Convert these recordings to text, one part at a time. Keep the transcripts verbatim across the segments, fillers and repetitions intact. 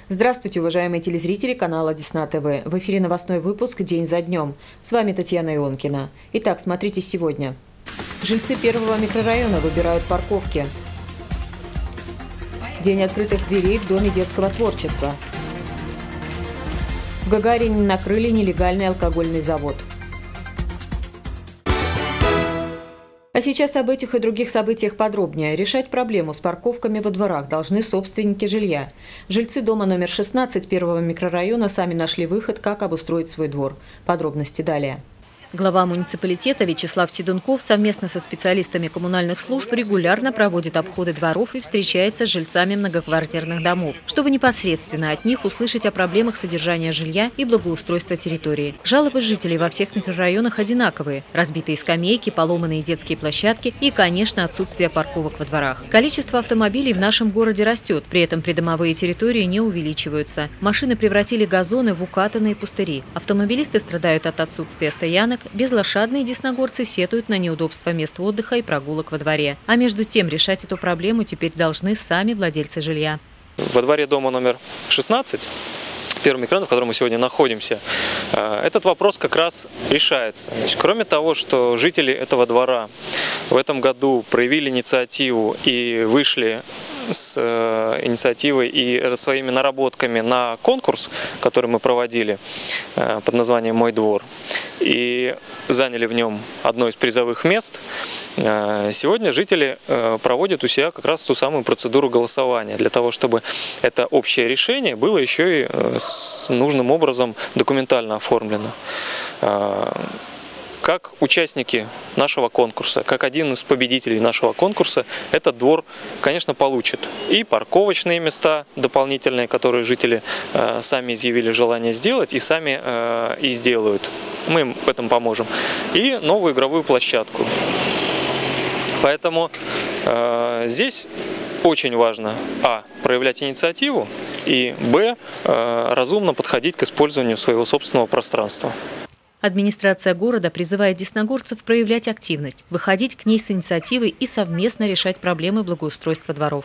Здравствуйте, уважаемые телезрители канала Десна ТВ. В эфире новостной выпуск «День за днем». С вами Татьяна Ионкина. Итак, смотрите сегодня. Жильцы первого микрорайона выбирают парковки. День открытых дверей в Доме детского творчества. В Гагарине накрыли нелегальный алкогольный завод. А сейчас об этих и других событиях подробнее. Решать проблему с парковками во дворах должны собственники жилья. Жильцы дома номер шестнадцать первого микрорайона сами нашли выход, как обустроить свой двор. Подробности далее. Глава муниципалитета Вячеслав Седунков совместно со специалистами коммунальных служб регулярно проводит обходы дворов и встречается с жильцами многоквартирных домов, чтобы непосредственно от них услышать о проблемах содержания жилья и благоустройства территории. Жалобы жителей во всех микрорайонах одинаковые – разбитые скамейки, поломанные детские площадки и, конечно, отсутствие парковок во дворах. Количество автомобилей в нашем городе растет, при этом придомовые территории не увеличиваются. Машины превратили газоны в укатанные пустыри. Автомобилисты страдают от отсутствия стоянок. Безлошадные десногорцы сетуют на неудобства мест отдыха и прогулок во дворе. А между тем решать эту проблему теперь должны сами владельцы жилья. Во дворе дома номер шестнадцать, первый микрорайон, в котором мы сегодня находимся, этот вопрос как раз решается. Значит, кроме того, что жители этого двора в этом году проявили инициативу и вышли с инициативой и своими наработками на конкурс, который мы проводили под названием «Мой двор», и заняли в нем одно из призовых мест, сегодня жители проводят у себя как раз ту самую процедуру голосования, для того, чтобы это общее решение было еще и нужным образом документально оформлено. Как участники нашего конкурса, как один из победителей нашего конкурса, этот двор, конечно, получит и парковочные места дополнительные, которые жители э, сами изъявили желание сделать и сами э, и сделают. Мы им в этом поможем. И новую игровую площадку. Поэтому э, здесь очень важно, а, проявлять инициативу, и, б, э, разумно подходить к использованию своего собственного пространства. Администрация города призывает десногорцев проявлять активность, выходить к ней с инициативой и совместно решать проблемы благоустройства дворов.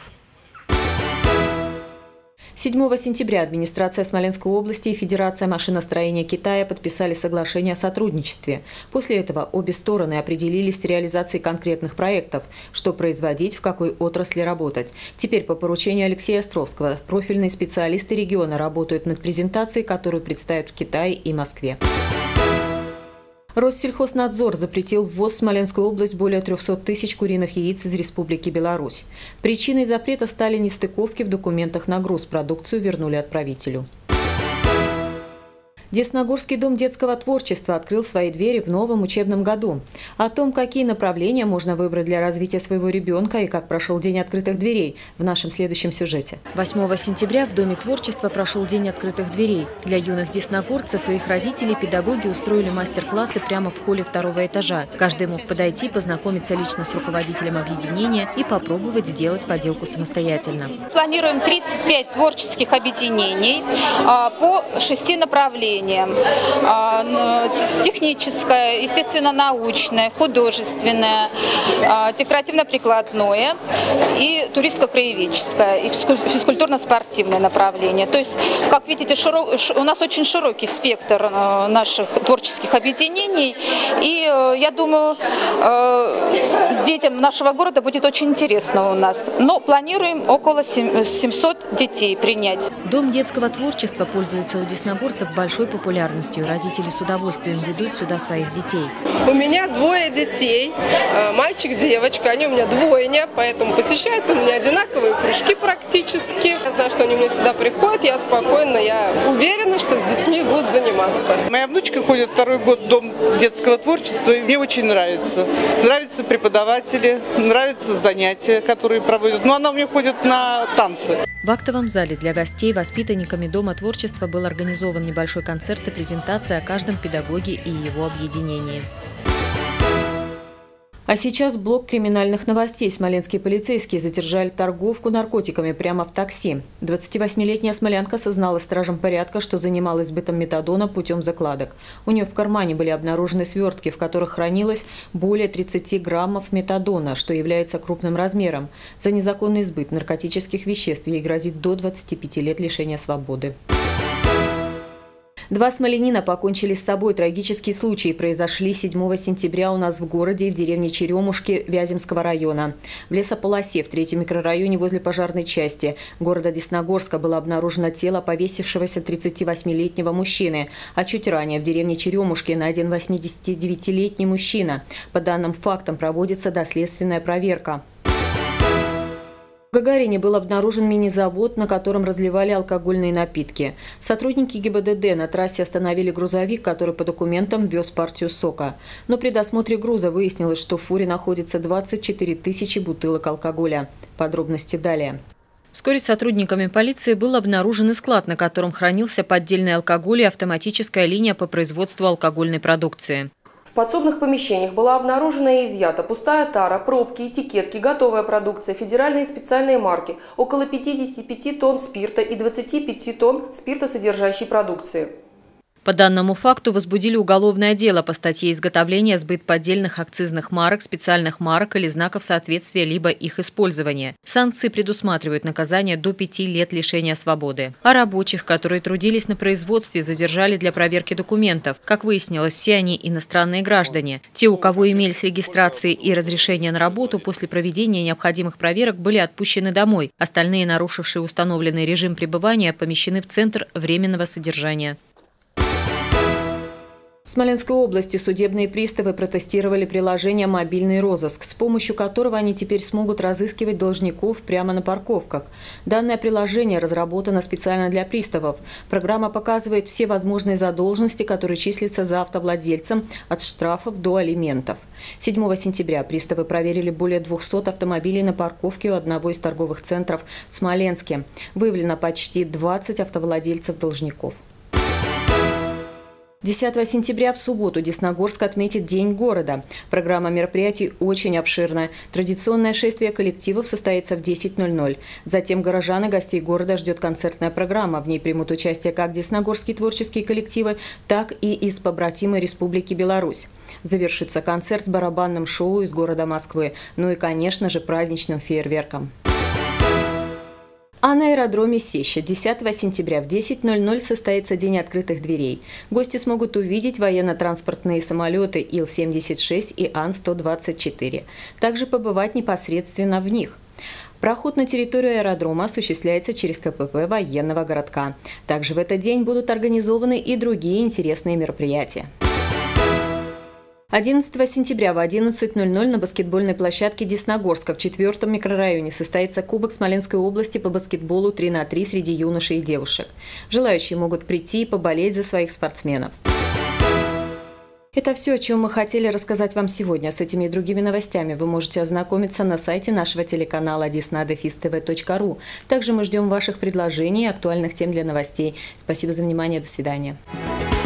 седьмого сентября администрация Смоленской области и Федерация машиностроения Китая подписали соглашение о сотрудничестве. После этого обе стороны определились с реализацией конкретных проектов, что производить, в какой отрасли работать. Теперь по поручению Алексея Островского профильные специалисты региона работают над презентацией, которую представят в Китае и Москве. Россельхознадзор запретил ввоз в Смоленскую область более трёхсот тысяч куриных яиц из Республики Беларусь. Причиной запрета стали нестыковки в документах на груз. Продукцию вернули отправителю. Десногорский дом детского творчества открыл свои двери в новом учебном году. О том, какие направления можно выбрать для развития своего ребенка и как прошел День открытых дверей, в нашем следующем сюжете. восьмого сентября в Доме творчества прошел День открытых дверей. Для юных десногорцев и их родителей педагоги устроили мастер-классы прямо в холле второго этажа. Каждый мог подойти, познакомиться лично с руководителем объединения и попробовать сделать поделку самостоятельно. Планируем тридцать пять творческих объединений по шести направлениям. Техническое, естественно-научное, художественное, декоративно-прикладное и туристско-краеведческое, и физкультурно-спортивное направление. То есть, как видите, широк, у нас очень широкий спектр наших творческих объединений, и я думаю, детям нашего города будет очень интересно у нас. Но планируем около семисот детей принять. Дом детского творчества пользуется у десногорцев большой популярностью. Родители с удовольствием ведут сюда своих детей. У меня двое детей, мальчик, девочка, они у меня двойня, поэтому посещают у меня одинаковые кружки практически. Я знаю, что они у меня сюда приходят, я спокойно, я уверена, что с детьми будут заниматься. Моя внучка ходит второй год в Дом детского творчества, и мне очень нравится. Нравятся преподаватели, нравятся занятия, которые проводят. Но она у меня ходит на танцы. В актовом зале для гостей воспитанниками Дома творчества был организован небольшой концерт и презентация о каждом педагоге и его объединении. А сейчас блок криминальных новостей. Смоленские полицейские задержали торговку наркотиками прямо в такси. двадцативосьмилетняя смолянка созналась стражам порядка, что занималась сбытом метадона путем закладок. У нее в кармане были обнаружены свертки, в которых хранилось более тридцати граммов метадона, что является крупным размером. За незаконный сбыт наркотических веществ ей грозит до двадцати пяти лет лишения свободы. Два смоленина покончили с собой. Трагические случаи произошли седьмого сентября у нас в городе и в деревне Черемушки Вяземского района. В лесополосе в третьем микрорайоне возле пожарной части города Десногорска было обнаружено тело повесившегося тридцативосьмилетнего мужчины, а чуть ранее в деревне Черемушки найден восьмидесятидевятилетний мужчина. По данным фактам проводится доследственная проверка. В Гагарине был обнаружен мини-завод, на котором разливали алкогольные напитки. Сотрудники ГИБДД на трассе остановили грузовик, который по документам вез партию сока. Но при досмотре груза выяснилось, что в фуре находится двадцать четыре тысячи бутылок алкоголя. Подробности далее. Вскоре сотрудниками полиции был обнаружен и склад, на котором хранился поддельный алкоголь и автоматическая линия по производству алкогольной продукции. В подсобных помещениях была обнаружена и изъята пустая тара, пробки, этикетки, готовая продукция, федеральные и специальные марки, около пятидесяти пяти тонн спирта и двадцати пяти тонн спиртосодержащей продукции. По данному факту возбудили уголовное дело по статье «Изготовление, сбыт поддельных акцизных марок, специальных марок или знаков соответствия, либо их использование». Санкции предусматривают наказание до пяти лет лишения свободы. А рабочих, которые трудились на производстве, задержали для проверки документов. Как выяснилось, все они иностранные граждане. Те, у кого имелись регистрации и разрешения на работу, после проведения необходимых проверок были отпущены домой. Остальные, нарушившие установленный режим пребывания, помещены в Центр временного содержания. В Смоленской области судебные приставы протестировали приложение «Мобильный розыск», с помощью которого они теперь смогут разыскивать должников прямо на парковках. Данное приложение разработано специально для приставов. Программа показывает все возможные задолженности, которые числятся за автовладельцем, от штрафов до алиментов. седьмого сентября приставы проверили более двухсот автомобилей на парковке у одного из торговых центров в Смоленске. Выявлено почти двадцать автовладельцев-должников. десятого сентября в субботу Десногорск отметит День города. Программа мероприятий очень обширная. Традиционное шествие коллективов состоится в десять ноль ноль. Затем горожан и гостей города ждет концертная программа. В ней примут участие как десногорские творческие коллективы, так и из побратимой Республики Беларусь. Завершится концерт барабанным шоу из города Москвы. Ну и, конечно же, праздничным фейерверком. А на аэродроме Сеща десятого сентября в десять ноль ноль состоится День открытых дверей. Гости смогут увидеть военно-транспортные самолеты Ил семьдесят шесть и Ан сто двадцать четыре. Также побывать непосредственно в них. Проход на территорию аэродрома осуществляется через ка пэ пэ военного городка. Также в этот день будут организованы и другие интересные мероприятия. одиннадцатого сентября в одиннадцать ноль ноль на баскетбольной площадке Десногорска в четвертом микрорайоне состоится Кубок Смоленской области по баскетболу три на три среди юношей и девушек. Желающие могут прийти и поболеть за своих спортсменов. Это все, о чем мы хотели рассказать вам сегодня. С этими и другими новостями вы можете ознакомиться на сайте нашего телеканала десна дефис тэ вэ точка ру. Также мы ждем ваших предложений и актуальных тем для новостей. Спасибо за внимание. До свидания.